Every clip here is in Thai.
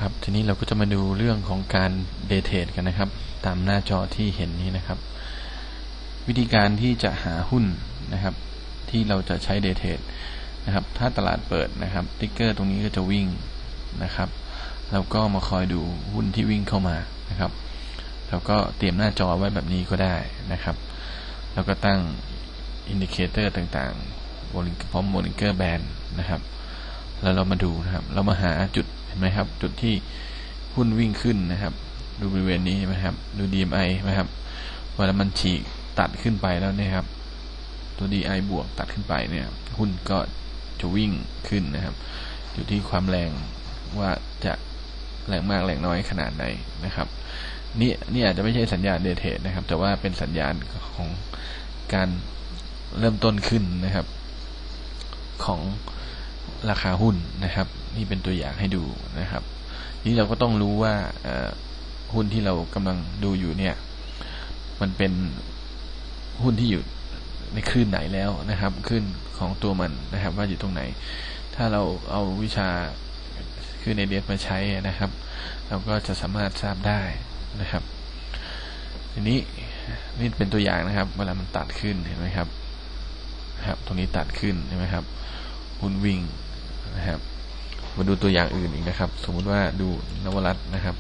ครับทีนี้เราก็จะมาดูเรื่องของการเดย์เทรดกันนะครับตามหน้าจอที่เห็นนี้นะครับวิธีการที่จะหาหุ้นนะครับที่เราจะใช้เดย์เทรดนะครับถ้าตลาดเปิดนะครับติ๊กเกอร์ตรงนี้ก็จะวิ่งนะครับเราก็มาคอยดูหุ้นที่วิ่งเข้ามานะครับเราก็เตรียมหน้าจอไว้แบบนี้ก็ได้นะครับแล้วก็ตั้งอินดิเคเตอร์ต่างๆพร้อมโมนิเตอร์แบนนะครับแล้วเรามาดูนะครับเรามาหาจุดเห็นไหมครับจุดที่หุ้นวิ่งขึ้นนะครับดูบริเวณนี้ใช่ไหมครับดู DMI นะครับเวลามันฉีกตัดขึ้นไปแล้วเนี่ยครับตัว DI บวกตัดขึ้นไปเนี่ยหุ้นก็จะวิ่งขึ้นนะครับอยู่ที่ความแรงว่าจะแรงมากแรงน้อยขนาดไหนนะครับนี่อาจจะไม่ใช่สัญญาณเดย์เทรดนะครับแต่ว่าเป็นสัญญาณของการเริ่มต้นขึ้นนะครับของราคาหุ้นนะครับนี่เป็นตัวอย่างให้ดูนะครับนี่เราก็ต้องรู้ว่าหุ้นที่เรากำลังดูอยู่เนี่ยมันเป็นหุ้นที่อยู่ในคลื่นไหนแล้วนะครับคลื่นของตัวมันนะครับว่าอยู่ตรงไหนถ้าเราเอาวิชาคลื่น ADX มาใช้นะครับเราก็จะสามารถทราบได้นะครับทีนี้นี่เป็นตัวอย่างนะครับเวลามันตัดขึ้นเห็นไหมครับตรงนี้ตัดขึ้นเห็นไหมครับหุ้นวิ่งนะครับมาดูตัวอย่างอื่นอีกนะครับสมมุติว่าดูนวรัตน์นะครับ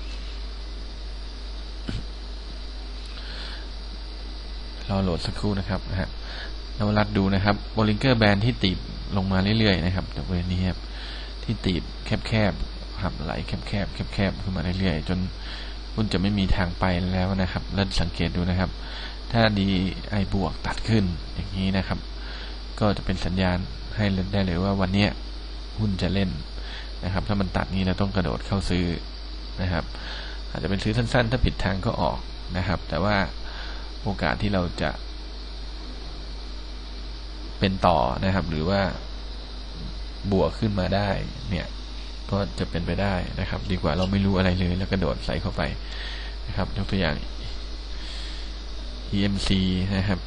รอโหลดสักครู่นะครับนวรัตน์ดูนะครับบอลลิงเกอร์แบนที่ตีบลงมาเรื่อยๆนะครับแต่บริเวณนี้ครับที่ตีบแคบๆครับไหลแคบขึ้นมาเรื่อยๆจนหุ้นจะไม่มีทางไปแล้วนะครับแล้วสังเกตดูนะครับถ้า DI บวกตัดขึ้นอย่างนี้นะครับก็จะเป็นสัญญาณให้ได้เลยว่าวันนี้หุ้นจะเล่นนะครับถ้ามันตัดนี้เราต้องกระโดดเข้าซื้อนะครับอาจจะเป็นซื้อสั้นๆถ้าผิดทางก็ออกนะครับแต่ว่าโอกาสที่เราจะเป็นต่อนะครับหรือว่าบวกขึ้นมาได้เนี่ยก็จะเป็นไปได้นะครับดีกว่าเราไม่รู้อะไรเลยแล้วกระโดดใส่เข้าไปนะครับยกตัวอย่าง EMC นะครับ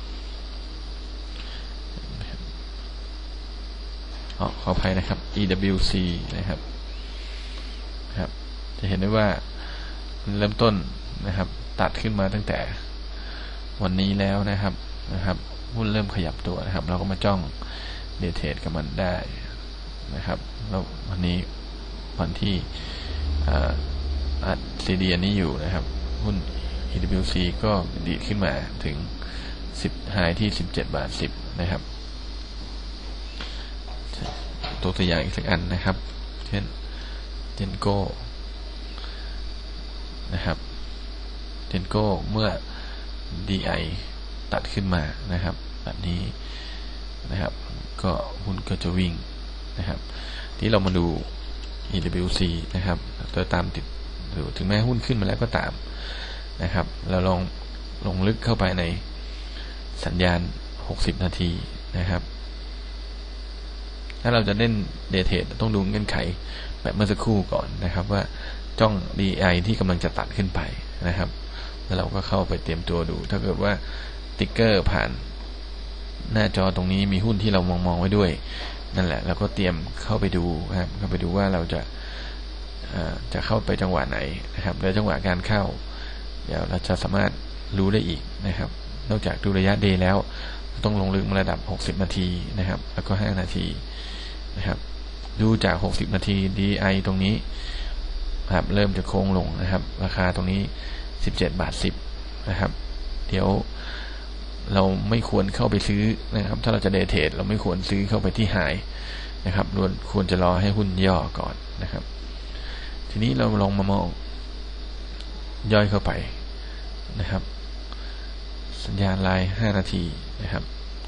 ขออภัยนะครับ EWC นะครับจะเห็นได้ว่าเริ่มต้นนะครับตัดขึ้นมาตั้งแต่วันนี้แล้วนะครับหุ้นเริ่มขยับตัวนะครับเราก็มาจ้องเดย์เทรดกับมันได้นะครับแล้ววันนี้วันที่อัดซีดีอันนี้อยู่นะครับหุ้น EWC ก็ดีขึ้นมาถึง10ไฮที่17.10 บาทนะครับตัวอย่างอีกสักอันนะครับเช่นเจนโก้นะครับเจนโก้เมื่อ DI ตัดขึ้นมานะครับแบบนี้นะครับก็หุ้นก็จะวิ่งนะครับที่เรามาดู EWC นะครับตัวตามติดถึงแม้หุ้นขึ้นมาแล้วก็ตามนะครับเราลงลึกเข้าไปในสัญญาณ60นาทีนะครับถ้าเราจะเล่นเดย์เทรดต้องดูเงื่อนไขแบบเมื่อสักครู่ก่อนนะครับว่าจ้อง DI ที่กำลังจะตัดขึ้นไปนะครับแล้วเราก็เข้าไปเตรียมตัวดูถ้าเกิดว่าติ๊กเกอร์ผ่านหน้าจอตรงนี้มีหุ้นที่เรามองไว้ด้วยนั่นแหละเราก็เตรียมเข้าไปดูครับเข้าไปดูว่าเราจะเข้าไปจังหวะไหนนะครับแล้วจังหวะการเข้าเดี๋ยวเราจะสามารถรู้ได้อีกนะครับนอกจากดูระยะเดย์แล้วต้องลงลึกระดับ60นาทีนะครับแล้วก็5นาทีนะครับดูจาก60นาที DI ตรงนี้ครับเริ่มจะโค้งลงนะครับราคาตรงนี้17.10 บาทนะครับเดี๋ยวเราไม่ควรเข้าไปซื้อนะครับถ้าเราจะเดย์เทรดเราไม่ควรซื้อเข้าไปที่ไฮนะครับควรจะรอให้หุ้นย่อก่อนนะครับทีนี้เราลองมามองย่อยเข้าไปนะครับสัญญาณไลน์5นาทีนะครับ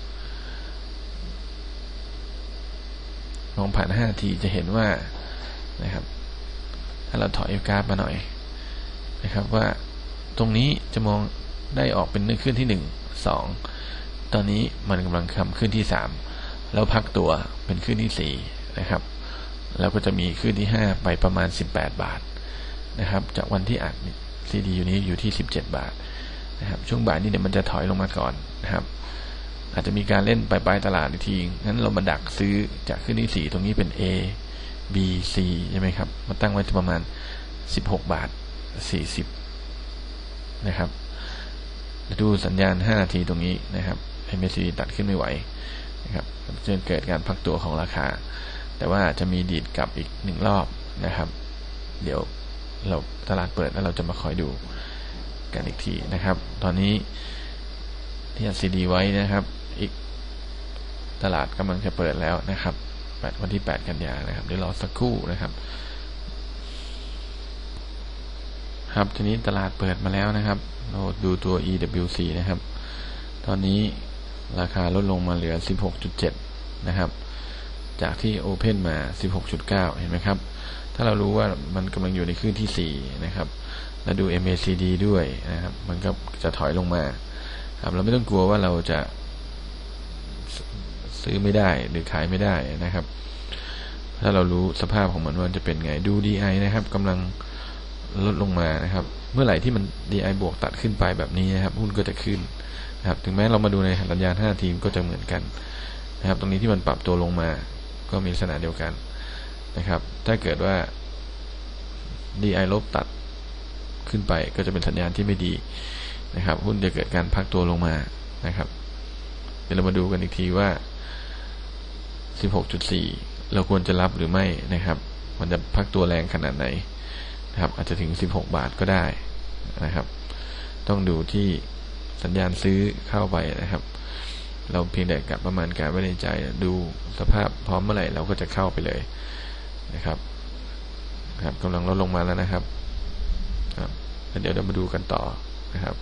มองผ่าน5นาทีจะเห็นว่านะครับถ้าเราถอยกราฟมาหน่อยนะครับว่าตรงนี้จะมองได้ออกเป็นขึ้นที่1 2ตอนนี้มันกำลังทำขึ้นที่3แล้วพักตัวเป็นขึ้นที่4นะครับแล้วก็จะมีขึ้นที่5ไปประมาณ18 บาทนะครับจากวันที่อัดซีดีอยู่นี้อยู่ที่17 บาทนะครับช่วงบ่ายนี้เดี๋ยวมันจะถอยลงมาก่อนนะครับอาจจะมีการเล่นปลายตลาดอีกทีงั้นเรามาดักซื้อจากขึ้นที่4ตรงนี้เป็น A BC ใช่ไหมครับมาตั้งไว้ประมาณ16.40 นะครับดูสัญญาณ5 นาทีตรงนี้นะครับ MACD ตัดขึ้นไม่ไหวนะครับจนเกิดการพักตัวของราคาแต่ว่าจะมีดีดกลับอีก1 รอบนะครับเดี๋ยวเราตลาดเปิดแล้วเราจะมาคอยดูกันอีกทีนะครับตอนนี้ที่ CD ไว้นะครับอีกตลาดกำลังจะเปิดแล้วนะครับวันที่8 กันยายนนะครับเดี๋ยวรอสักครู่นะครับครับทีนี้ตลาดเปิดมาแล้วนะครับเราดูตัว EWC นะครับตอนนี้ราคาลดลงมาเหลือ 16.7 นะครับจากที่ Open มา 16.9 เห็นไหมครับถ้าเรารู้ว่ามันกำลังอยู่ในคลื่นที่4นะครับแล้วดู MACD ด้วยนะครับมันก็จะถอยลงมาครับเราไม่ต้องกลัวว่าเราจะซื้อไม่ได้หรือขายไม่ได้นะครับถ้าเรารู้สภาพของมันว่าจะเป็นไงดู DI นะครับกำลังลดลงมานะครับเมื่อไหร่ที่มัน DI บวกตัดขึ้นไปแบบนี้นะครับหุ้นก็จะขึ้นนะครับถึงแม้เรามาดูในสัญญาณ5 นาทีก็จะเหมือนกันนะครับตรงนี้ที่มันปรับตัวลงมาก็มีลักษณะเดียวกันนะครับถ้าเกิดว่า DI ลบตัดขึ้นไปก็จะเป็นสัญญาณที่ไม่ดีนะครับหุ้นจะเกิดการพักตัวลงมานะครับเดี๋ยวเรามาดูกันอีกทีว่า 16.4 เราควรจะรับหรือไม่นะครับมันจะพักตัวแรงขนาดไหนนะครับอาจจะถึง16 บาทก็ได้นะครับต้องดูที่สัญญาณซื้อเข้าไปนะครับเราเพียงแต่กับประมาณการไว้ในใจดูสภาพพร้อมเมื่อไหร่เราก็จะเข้าไปเลยนะครับครับกำลังลดลงมาแล้วนะครับเดี๋ยวเรามาดูกันต่อนะครับ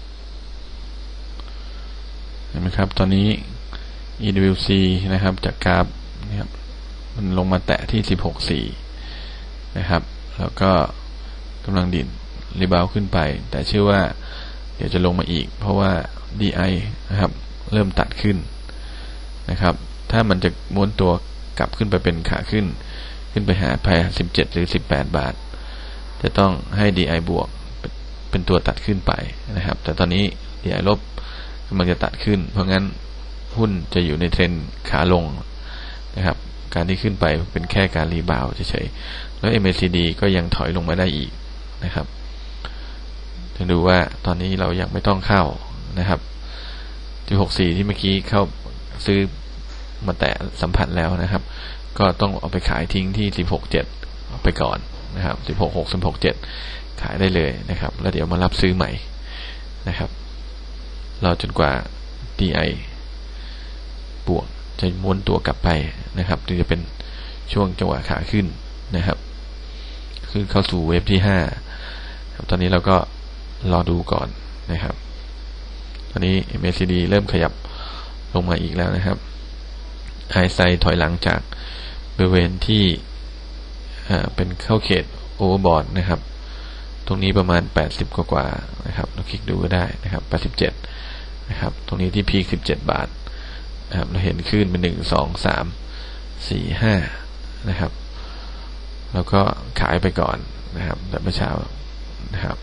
เห็นไหมครับตอนนี้ EWC นะครับจากกราฟนะครับมันลงมาแตะที่ 16.4 นะครับแล้วก็กำลังดิ่นรีบาวขึ้นไปแต่เชื่อว่าเดี๋ยวจะลงมาอีกเพราะว่า DI นะครับเริ่มตัดขึ้นนะครับถ้ามันจะม้วนตัวกลับขึ้นไปเป็นขาขึ้นไปหาแพร17 หรือ 18 บาทจะต้องให้ DI บวกเป็นตัวตัดขึ้นไปนะครับแต่ตอนนี้ DI ลบกำลังจะตัดขึ้นเพราะงั้นหุ้นจะอยู่ในเทรนด์ขาลงนะครับการที่ขึ้นไปเป็นแค่การรีบาวเฉยๆแล้ว MACD ก็ยังถอยลงมาได้อีกนะครับถึงดูว่าตอนนี้เรายังไม่ต้องเข้านะครับ16.4 ที่เมื่อกี้เข้าซื้อมาแตะสัมผัสแล้วนะครับก็ต้องเอาไปขายทิ้งที่ 16.7 เอาไปก่อนนะครับ 16.6 16.7 ขายได้เลยนะครับแล้วเดี๋ยวมารับซื้อใหม่นะครับรอจนกว่า DI บวกจะม้วนตัวกลับไปนะครับถึงจะเป็นช่วงจังหวะขาขึ้นนะครับขึ้นเข้าสู่เวฟที่5ครับตอนนี้เราก็รอดูก่อนนะครับตอนนี้ MACD เริ่มขยับลงมาอีกแล้วนะครับไฮไซด์ถอยหลังจากบริเวณที่เป็นเข้าเขตโอเวอร์บอทนะครับตรงนี้ประมาณ80กว่านะครับเราคลิกดูก็ได้นะครับ87นะครับตรงนี้ที่พีค17 บาทนะครับเราเห็นขึ้นเป็น1 2 3 4 5นะครับแล้วก็ขายไปก่อนนะครับแต่เมื่อเช้านะครับ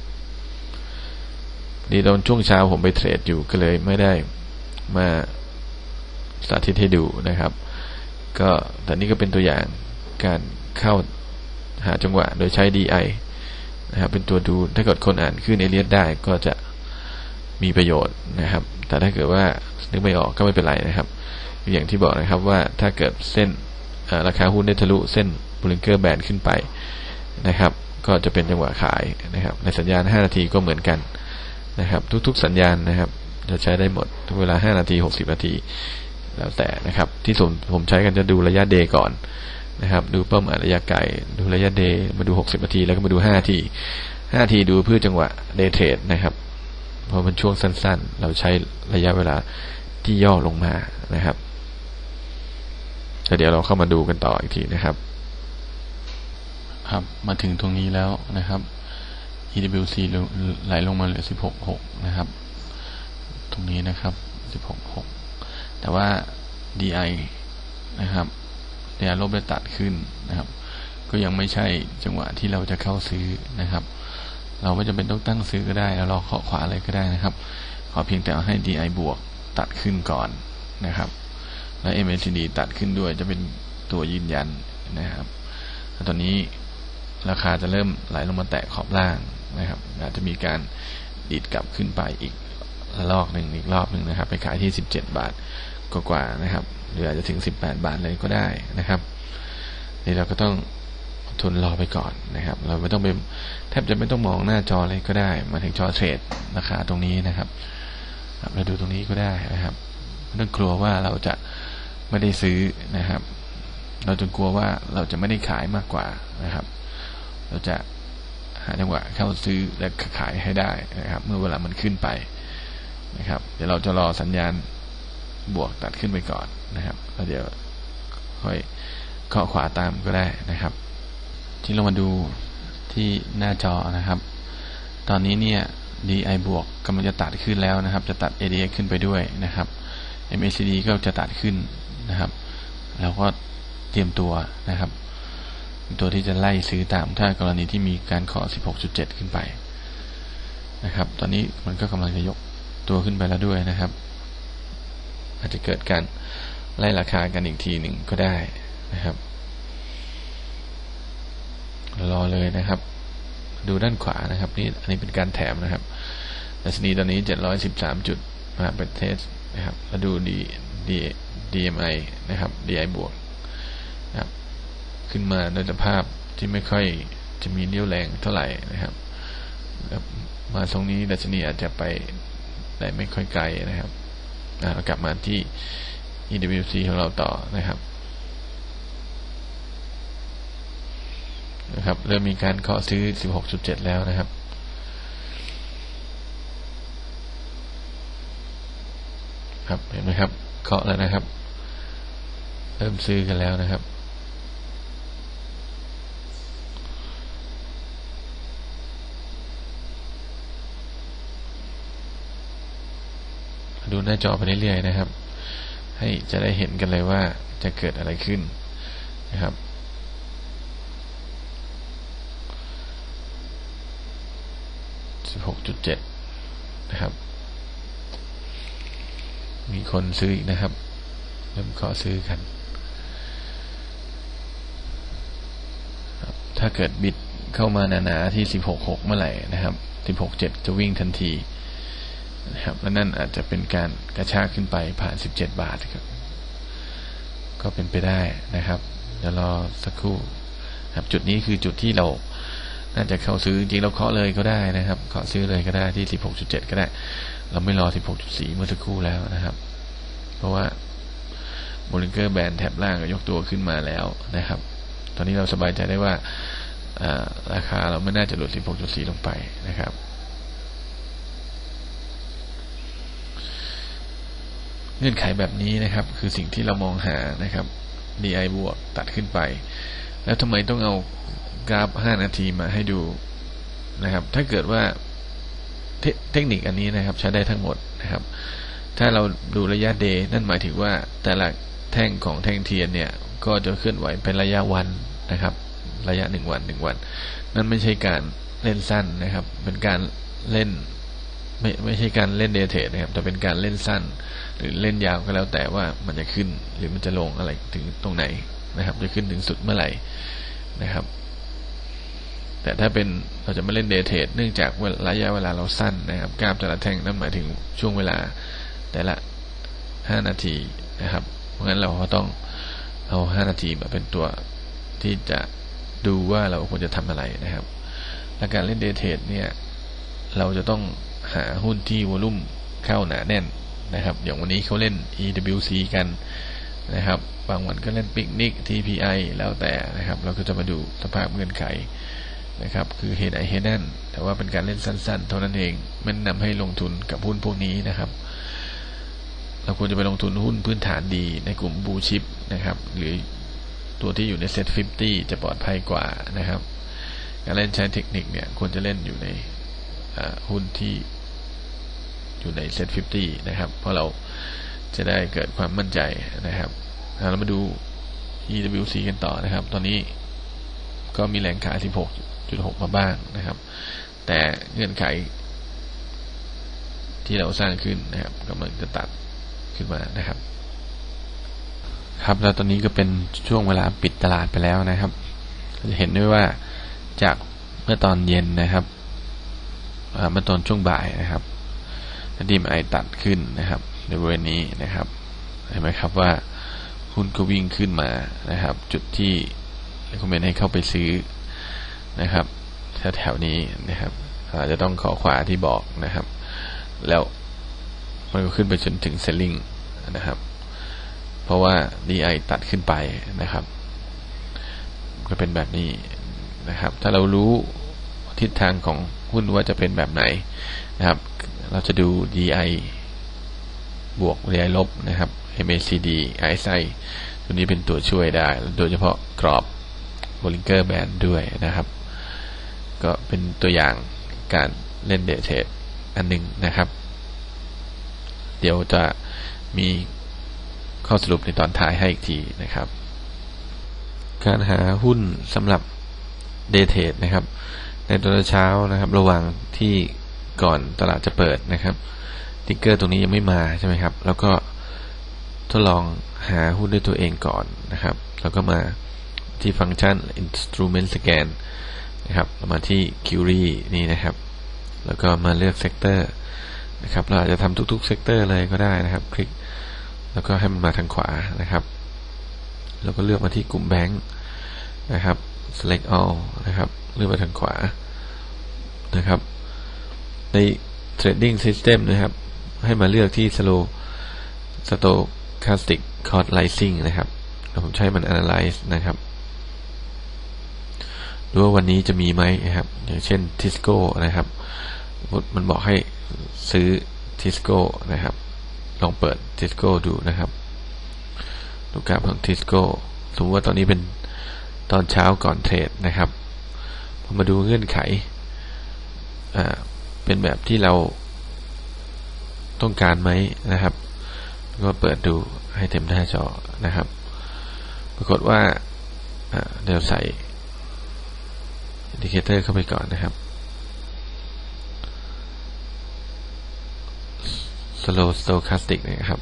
นี่ตอนช่วงเช้าผมไปเทรดอยู่ก็เลยไม่ได้มาสาธิตให้ดูนะครับก็แต่นี่ก็เป็นตัวอย่างการเข้าหาจังหวะโดยใช้ DI นะครับเป็นตัวดูถ้าเกิดคนอ่านขึ้นเอเลียสได้ก็จะมีประโยชน์นะครับแต่ถ้าเกิดว่านึกไม่ออกก็ไม่เป็นไรนะครับอย่างที่บอกนะครับว่าถ้าเกิดเส้นราคาหุ้นได้ทะลุเส้นบูลลิงเกอร์แบนด์ขึ้นไปนะครับก็จะเป็นจังหวะขายนะครับในสัญญาณ5 นาทีก็เหมือนกันนะครับทุกๆสัญญาณนะครับจะใช้ได้หมดทุกเวลา5 นาที60 นาทีแล้วแต่นะครับที่ผมใช้กันจะดูระยะเดย์ก่อนนะครับดูเป้าหมายระยะไกลดูระยะเดย์มาดู60 นาทีแล้วก็มาดู5 นาที5 นาทีดูเพื่อจังหวะเดย์เทรดนะครับเพราะมันช่วงสั้นๆเราใช้ระยะเวลาที่ย่อลงมานะครับแล้วเดี๋ยวเราเข้ามาดูกันต่ออีกทีนะครับครับมาถึงตรงนี้แล้วนะครับ EWC ไหลลงมาเหลือ 16.6 นะครับตรงนี้นะครับ 16.6 แต่ว่า DI นะครับ DI ลบได้ตัดขึ้นนะครับก็ยังไม่ใช่จังหวะที่เราจะเข้าซื้อนะครับเราไม่จำเป็นต้องตั้งซื้อก็ได้แล้วรอเคาะขวาอะไรก็ได้นะครับขอเพียงแต่ให้ DI บวกตัดขึ้นก่อนนะครับและ MACD ตัดขึ้นด้วยจะเป็นตัวยืนยันนะครับตอนนี้ราคาจะเริ่มไหลลงมาแตะขอบล่างนะครับอาจจะมีการดีดกลับขึ้นไปอีกรอบหนึ่งนะครับไปขายที่17 บาทกว่าๆนะครับหรืออาจจะถึง18 บาทเลยก็ได้นะครับนี่เราก็ต้องทุนรอไปก่อนนะครับเราไม่ต้องไปแทบจะไม่ต้องมองหน้าจอเลยก็ได้มาถึงจอเทรดราคาตรงนี้นะครับเราดูตรงนี้ก็ได้นะครับไม่ต้องกลัวว่าเราจะไม่ได้ซื้อนะครับเราจะกลัวว่าเราจะไม่ได้ขายมากกว่านะครับเราจะหาจังหวะเข้าซื้อและขายให้ได้นะครับเมื่อเวลามันขึ้นไปนะครับเดี๋ยวเราจะรอสัญญาณบวกตัดขึ้นไปก่อนนะครับแล้วเดี๋ยวค่อยเคาะขวาตามก็ได้นะครับที่เรามาดูที่หน้าจอนะครับตอนนี้เนี่ย DI บวกกำลังจะตัดขึ้นแล้วนะครับจะตัด ADX ขึ้นไปด้วยนะครับ MACD ก็จะตัดขึ้นนะครับแล้วก็เตรียมตัวนะครับตัวที่จะไล่ซื้อตามถ้ากรณีที่มีการขอ 16.7 ขึ้นไปนะครับตอนนี้มันก็กำลังจะยกตัวขึ้นไปแล้วด้วยนะครับอาจจะเกิดการไล่ราคากันอีกทีหนึ่งก็ได้นะครับรอเลยนะครับดูด้านขวานะครับนี่อันนี้เป็นการแถมนะครับดัชนีตอนนี้713 จุดมาเป็นเทสนะครับแล้วดู DMI นะครับ DI บวกนะครับขึ้นมาในสภาพที่ไม่ค่อยจะมีเรี่ยวแรงเท่าไหร่นะครับมาตรงนี้ดัชนีอาจจะไปได้ไม่ค่อยไกลนะครับเรากลับมาที่ EWC ของเราต่อนะครับเริ่มมีการเคาะซื้อ 16.7 แล้วนะครับครับเห็นไหมครับเคาะแล้วนะครับเริ่มซื้อกันแล้วนะครับดูหน้าจอไปเรื่อยๆนะครับให้จะได้เห็นกันเลยว่าจะเกิดอะไรขึ้นนะครับ16.7 นะครับมีคนซื้ออีกนะครับเริ่มขอซื้อกันถ้าเกิดบิดเข้ามาหนาๆที่ 16.6 เมื่อไหร่นะครับ 16.7 จะวิ่งทันทีนะครับและนั่นอาจจะเป็นการกระชากขึ้นไปผ่าน17 บาทครับก็เป็นไปได้นะครับเดี๋ยวรอสักครู่ครับจุดนี้คือจุดที่เราน่าจะเข้าซื้อจริงเราเคาะเลยก็ได้นะครับเคาะซื้อเลยก็ได้ที่ 16.7 ก็ได้เราไม่รอ 16.4 เมื่อสักครู่แล้วนะครับเพราะว่าโบลิงเกอร์แบนแถบล่างก็ยกตัวขึ้นมาแล้วนะครับตอนนี้เราสบายใจได้ว่าราคาเราไม่น่าจะหลุด 16.4 ลงไปนะครับเงื่อนไขแบบนี้นะครับคือสิ่งที่เรามองหานะครับ DI บวกตัดขึ้นไปแล้วทำไมต้องเอากราฟ5 นาทีมาให้ดูนะครับถ้าเกิดว่าเทคนิคอันนี้นะครับใช้ได้ทั้งหมดนะครับถ้าเราดูระยะเดย์นั่นหมายถึงว่าแต่ละแท่งของแท่งเทียนเนี่ยก็จะเคลื่อนไหวเป็นระยะวันนะครับระยะ1 วันนั่นไม่ใช่การเล่นสั้นนะครับเป็นการเล่นไม่ใช่การเล่นเดย์เทรดนะครับแต่เป็นการเล่นสั้นหรือเล่นยาวก็แล้วแต่ว่ามันจะขึ้นหรือมันจะลงอะไรถึงตรงไหนนะครับจะขึ้นถึงสุดเมื่อไหร่นะครับแต่ถ้าเป็นเราจะไม่เล่นเดย์เทรดเนื่องจากระยะเวลาเราสั้นนะครับกราฟแต่ละแท่งนั่นหมายถึงช่วงเวลาแต่ละ5 นาทีนะครับเพราะงั้นเราก็ต้องเอา5 นาทีมาเป็นตัวที่จะดูว่าเราควรจะทำอะไรนะครับและการเล่นเดย์เทรดเนี่ยเราจะต้องหาหุ้นที่วอลุ่มเข้าหนาแน่นนะครับอย่างวันนี้เขาเล่น EWC กันนะครับบางวันก็เล่นปิกนิก TPI แล้วแต่นะครับเราก็จะมาดูสภาพเงื่อนไขนะครับคือเห็นเห็นนั่นแต่ว่าเป็นการเล่นสั้นๆเท่านั้นเองมันนำให้ลงทุนกับหุ้นพวกนี้นะครับเราควรจะไปลงทุนหุ้นพื้นฐานดีในกลุ่มบูชิปนะครับหรือตัวที่อยู่ในเซ็ต50จะปลอดภัยกว่านะครับการเล่นใช้เทคนิคเนี่ยควรจะเล่นอยู่ในหุ้นที่อยู่ในเซ็ต50นะครับเพราะเราจะได้เกิดความมั่นใจนะครับเรามาดู EWC กันต่อนะครับตอนนี้ก็มีแรงขาย 16.6 มาบ้างนะครับแต่เงื่อนไขที่เราสร้างขึ้นนะครับกำลังจะตัดขึ้นมานะครับครับแล้วตอนนี้ก็เป็นช่วงเวลาปิดตลาดไปแล้วนะครับจะเห็นได้ว่าจากเมื่อตอนเย็นนะครับเมื่อตอนช่วงบ่ายนะครับDMI ตัดขึ้นนะครับในบริเวณนี้นะครับเห็นไหมครับว่าหุ้นก็วิ่งขึ้นมานะครับจุดที่คอมเมนต์ให้เข้าไปซื้อนะครับแถวๆนี้นะครับอาจจะต้องขอขวาที่บอกนะครับแล้วมันก็ขึ้นไปจนถึงเซลลิงนะครับเพราะว่า DI ตัดขึ้นไปนะครับก็เป็นแบบนี้นะครับถ้าเรารู้ทิศทางของหุ้นว่าจะเป็นแบบไหนนะครับเราจะดู DI บวก DI ลบนะครับ MACD RSI ตัวนี้เป็นตัวช่วยได้โดยเฉพาะกรอบ Bollinger Band ด้วยนะครับก็เป็นตัวอย่างการเล่นเดย์เทรดอันหนึ่งนะครับเดี๋ยวจะมีข้อสรุปในตอนท้ายให้อีกทีนะครับการหาหุ้นสำหรับเดย์เทรดนะครับในตอนเช้านะครับระหว่างที่ก่อนตลาดจะเปิดนะครับติ๊กเกอร์ตรงนี้ยังไม่มาใช่ไหมครับแล้วก็ทดลองหาหุ้นด้วยตัวเองก่อนนะครับแล้วก็มาที่ฟังก์ชัน Instrument Scan นะครับมาที่ Query นี่นะครับแล้วก็มาเลือกเซกเตอร์นะครับเราอาจจะทำทุกๆเซกเตอร์เลยก็ได้นะครับคลิกแล้วก็ให้มันมาทางขวานะครับแล้วก็เลือกมาที่กลุ่มแบงค์นะครับ select all นะครับเลือกมาทางขวานะครับใน trading system นะครับให้มาเลือกที่ stochastic correlating นะครับผมใช้มัน analyze นะครับดูว่าวันนี้จะมีไหมนะครับอย่างเช่น Tisco นะครับมันบอกให้ซื้อ Tisco นะครับลองเปิด Tisco ดูนะครับดูกราฟของ Tisco สมมติว่าตอนนี้เป็นตอนเช้าก่อนเทรดนะครับพอมาดูเงื่อนไขเป็นแบบที่เราต้องการไหมนะครับก็เปิดดูให้เต็มหน้าจอนะครับปรากฏว่าเดี๋ยวใส่ indicator เข้าไปก่อนนะครับ slow stochastic นะครับ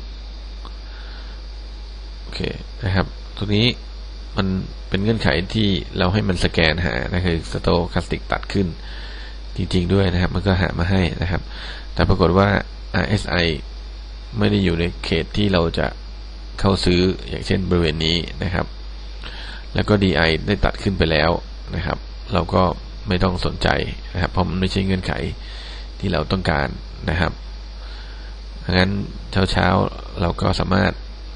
โอเคนะครับตรงนี้มันเป็นเงื่อนไขที่เราให้มันสแกนหานะคือ stochastic ตัดขึ้นจริงๆด้วยนะครับมันก็หามาให้นะครับแต่ปรากฏว่า RSI ไม่ได้อยู่ในเขตที่เราจะเข้าซื้ออย่างเช่นบริเวณนี้นะครับแล้วก็ DI ได้ตัดขึ้นไปแล้วนะครับเราก็ไม่ต้องสนใจนะครับเพราะมันไม่ใช่เงื่อนไขที่เราต้องการนะครับงั้นเช้าเราก็สามารถ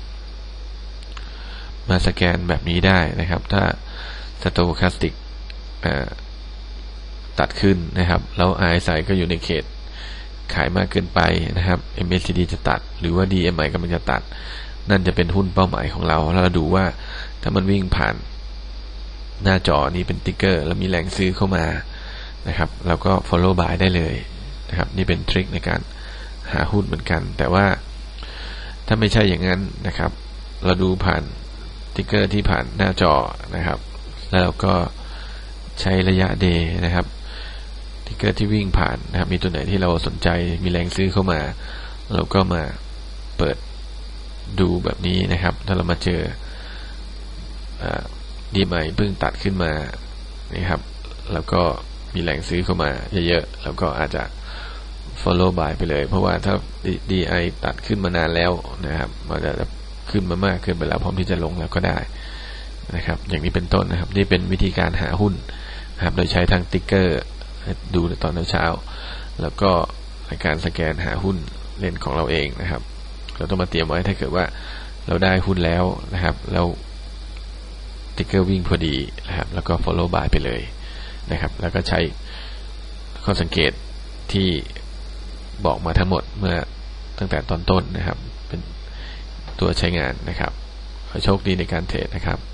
มาสแกนแบบนี้ได้นะครับถ้า stochastic ตัดขึ้นนะครับแล้ว RSI ก็อยู่ในเขตขายมากเกินไปนะครับ MACD จะตัดหรือว่า DMI กำลังจะตัดนั่นจะเป็นหุ้นเป้าหมายของเราแล้วเราดูว่าถ้ามันวิ่งผ่านหน้าจอนี้เป็นติ๊กเกอร์แล้วมีแรงซื้อเข้ามานะครับเราก็ follow buy ได้เลยนะครับนี่เป็นทริคในการหาหุ้นเหมือนกันแต่ว่าถ้าไม่ใช่อย่างนั้นนะครับเราดูผ่านติ๊กเกอร์ที่ผ่านหน้าจอนะครับแล้วเราก็ใช้ระยะ day นะครับติ๊กเกอร์ที่วิ่งผ่านนะครับมีตัวไหนที่เราสนใจมีแรงซื้อเข้ามาเราก็มาเปิดดูแบบนี้นะครับถ้าเรามาเจอDMI เพิ่งตัดขึ้นมานะครับแล้วก็มีแรงซื้อเข้ามาเยอะๆแล้วก็อาจจะ follow buy ไปเลยเพราะว่าถ้า DI ตัดขึ้นมานานแล้วนะครับมันจะขึ้นมามากขึ้นไปแล้วพร้อมที่จะลงแล้วก็ได้นะครับอย่างนี้เป็นต้นนะครับนี่เป็นวิธีการหาหุ้นนะครับโดยใช้ทางติ๊กเกอร์ดูในตอนเช้าแล้วก็ในการสแกนหาหุ้นเล่นของเราเองนะครับเราต้องมาเตรียมไว้ถ้าเกิดว่าเราได้หุ้นแล้วนะครับแล้วติ๊กเกอร์วิ่งพอดีนะครับแล้วก็ follow buy ไปเลยนะครับแล้วก็ใช้ข้อสังเกตที่บอกมาทั้งหมดเมื่อตั้งแต่ตอนต้นนะครับเป็นตัวใช้งานนะครับขอโชคดีในการเทรดนะครับ